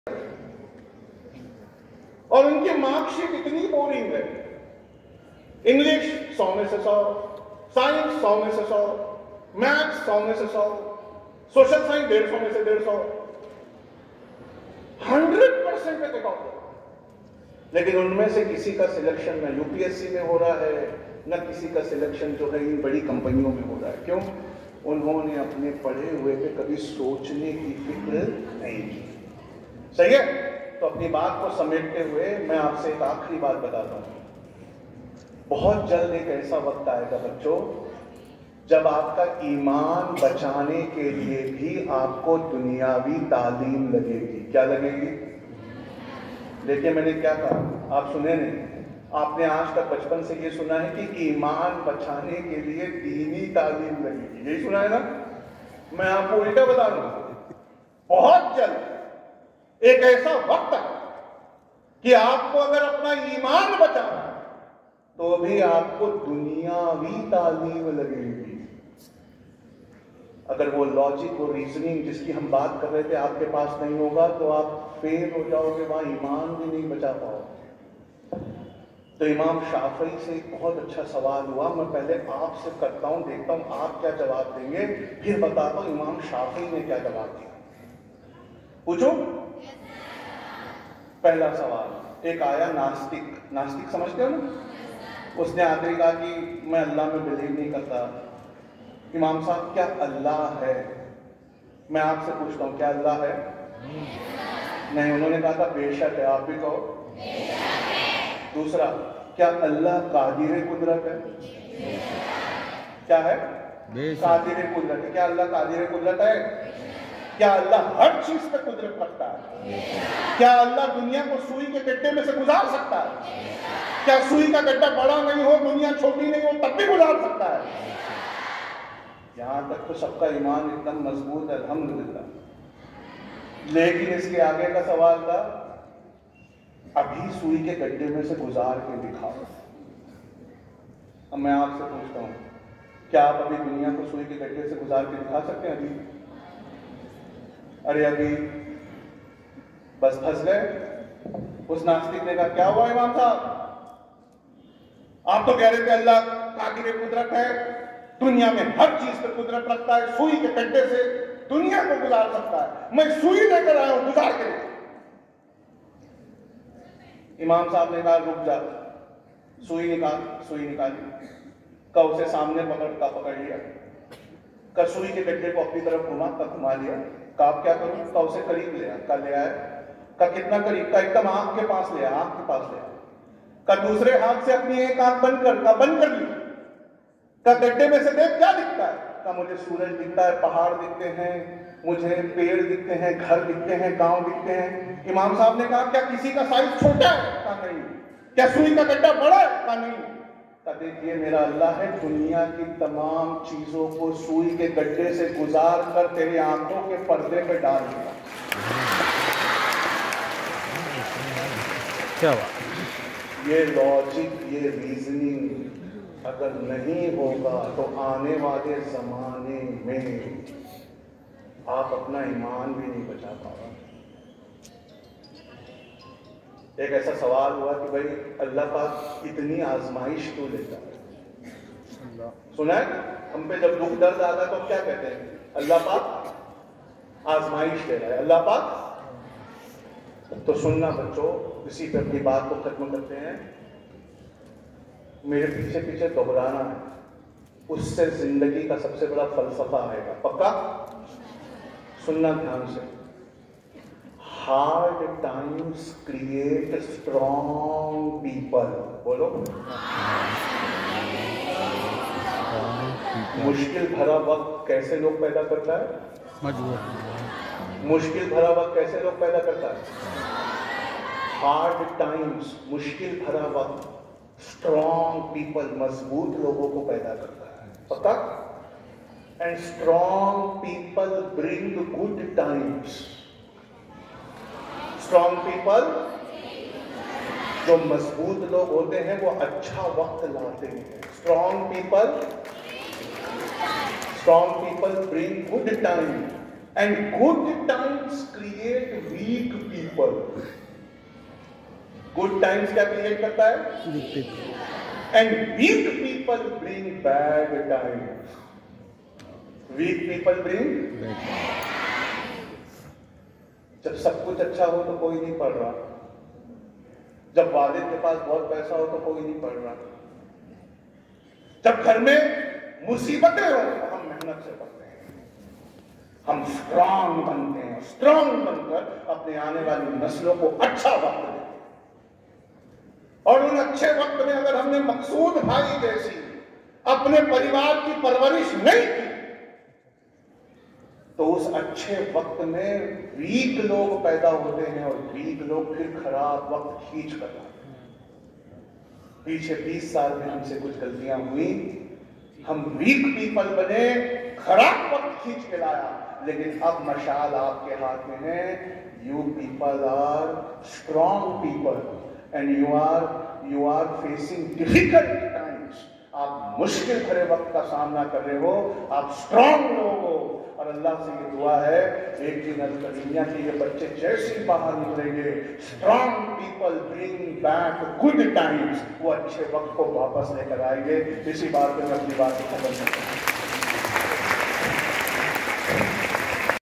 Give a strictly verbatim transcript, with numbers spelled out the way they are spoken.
اور ان کی मार्कशीट इतनी बोरिंग है। इंग्लिश सौ में से सौ, साइंस सौ में से सौ, मैथ्स सौ में से सौ, सोशल साइंस डेढ़ सौ में से डेढ़ सौ, हंड्रेड परसेंट पे टेक ऑफ। लेकिन उनमें से किसी का सिलेक्शन न यूपीएससी में हो रहा है, न किसी का सिलेक्शन जो है इन बड़ी कंपनियों में हो रहा है। क्यों? उन्होंने अपने पढ़े हुए पे कभी सोचने की फिक्र नहीं की। सही है? तो अपनी बात को समेटते हुए मैं आपसे एक आखिरी बात बताता हूं। बहुत जल्द एक ऐसा वक्त आएगा बच्चों, जब आपका ईमान बचाने के लिए भी आपको दुनियावी तालीम लगेगी। क्या लगेगी? देखिए मैंने क्या कहा, आप सुने नहीं। आपने आज तक बचपन से ये सुना है कि ईमान बचाने के लिए दीनी तालीम लगेगी, यही सुना है ना? मैं आपको उल्टा बता रहा हूं। बहुत जल्द एक ऐसा वक्त है कि आपको अगर अपना ईमान बचाना है तो भी आपको दुनियावी तालीम लगेगी। अगर वो लॉजिक वो रीजनिंग जिसकी हम बात कर रहे थे आपके पास नहीं होगा तो आप फेल हो जाओगे, वहां ईमान भी नहीं बचा पाओगे। तो इमाम शाफी से एक बहुत अच्छा सवाल हुआ, मैं पहले आपसे करता हूं, देखता हूं आप क्या जवाब देंगे, फिर बताता हूं इमाम शाफी ने क्या जवाब दिया। पूछो। पहला सवाल, एक आया नास्तिक, नास्तिक समझते हो ना? उसने आकर कहा कि मैं अल्लाह में बिलीव नहीं करता। इमाम साहब क्या अल्लाह है? मैं आपसे पूछता हूं क्या अल्लाह है? नहीं। उन्होंने कहा था बेशक है, आप भी कहो। दूसरा, क्या अल्लाह कादिर कुदरत है? क्या है? कादिर कुदरत है। क्या अल्लाह कादिर कुदरत है? क्या अल्लाह हर चीज पे कुदरत रखता है? क्या अल्लाह दुनिया को सुई के गड्ढे में से गुजार सकता है? क्या सुई का गड्ढा बड़ा नहीं हो, दुनिया छोटी नहीं हो, तब भी गुजार सकता है? यहां तक तो सबका ईमान एकदम मजबूत है, अल्हम्दुलिल्लाह। लेकिन इसके आगे का सवाल था, अभी सुई के गड्ढे में से गुजार के दिखाओ। अब मैं आपसे पूछता हूं, क्या आप अभी दुनिया को सुई के गड्ढे से गुजार के दिखा सकते हैं? अभी अरे अभी बस फंस गए। उस नास्तिक ने कहा क्या हुआ इमाम साहब, आप तो कह रहे थे अल्लाह कादिर कुदरत है, दुनिया में हर चीज पे कुदरत रखता है, सुई के गड्ढे से दुनिया को गुजार सकता है, मैं सुई लेकर आया हूं, गुजार के लिए। इमाम साहब ने कहा रुक जा, सुई निकाल। सुई निकाली, का उसे सामने पकड़ का पकड़ लिया, का सुई के गड्ढे को अपनी तरफ घुमा का घुमा लिया। का आप क्या करूं? का उसे करीब ले आया। का ले आया। का कितना करीब? का एकदम आंख के पास ले आया, आंख के पास ले आया। का दूसरे हाथ से अपनी एक आंख बंद कर का बंद कर ली। का गड्ढे में से देख क्या दिखता है? का मुझे सूरज दिखता है, पहाड़ दिखते हैं, मुझे पेड़ दिखते हैं, घर दिखते हैं, गांव दिखते हैं। इमाम साहब ने कहा क्या किसी का साइज छोटा है? का नहीं। क्या सुई का गड्ढा बड़ा है? का नहीं। का देखिए मेरा अल्लाह है, दुनिया की तमाम चीजों को सुई के गड्ढे से गुजार कर तेरी आंखों के पर्दे पे डाल दिया। क्या बात? ये लॉजिक, ये रीजनिंग अगर नहीं होगा तो आने वाले जमाने में आप अपना ईमान भी नहीं बचा पाओगे। एक ऐसा सवाल हुआ कि भाई अल्लाह पाक इतनी आजमाइश क्यों लेता है? सुना है हम पे जब दुख दर्द आता है तो क्या कहते हैं? अल्लाह पाक आजमाइश ले रहा है, अल्लाह पाक। तो सुनना बच्चों, इसी पे अपनी बात को खत्म करते हैं। मेरे पीछे पीछे दोहराना है, उससे जिंदगी का सबसे बड़ा फलसफा आएगा। पक्का? सुनना ध्यान से। Hard times create strong people. बोलो। मुश्किल भरा वक्त कैसे लोग पैदा करता है? मजबूत। मुश्किल भरा वक्त कैसे लोग पैदा करता है? हार्ड टाइम्स, मुश्किल भरा वक्त, स्ट्रॉन्ग पीपल, मजबूत लोगों को पैदा करता है। पक्का? And strong people bring good times. Strong people, जो मजबूत लोग होते हैं वो अच्छा वक्त लाते हैं। Strong people strong people bring good time And good times create weak people. Good times क्या create करता है? And weak people bring bad times. Weak people bring जब सब कुछ अच्छा हो तो कोई नहीं पढ़ रहा, जब वालिद के पास बहुत पैसा हो तो कोई नहीं पढ़ रहा, जब घर में मुसीबतें हो तो हम मेहनत से पढ़ते हैं, हम स्ट्रांग बनते हैं, स्ट्रांग बनकर अपने आने वाली नस्लों को अच्छा वक्त देते हैं। और उन अच्छे वक्त में अगर हमने मकसूद भाई जैसी अपने परिवार की परवरिश नहीं की तो उस अच्छे वक्त में वीक लोग पैदा होते हैं और वीक लोग फिर खराब वक्त खींच कर लाते हैं। पीछे बीस साल में हमसे कुछ गलतियां हुई, हम वीक पीपल बने, खराब वक्त खींच के लाया, लेकिन अब मशाल आपके हाथ में है। You people are strong people and you are you are facing difficult times. आप मुश्किल भरे वक्त का सामना कर रहे हो, आप स्ट्रॉन्ग लोग हो। और अल्लाह से ये दुआ है, एक दिन दुनिया के ये बच्चे जैसे बाहर निकलेंगे, strong people bring back good times, वो अच्छे वक्त को वापस लेकर आएंगे। इसी बात पे मैं अपनी बात को खत्म करता हूं।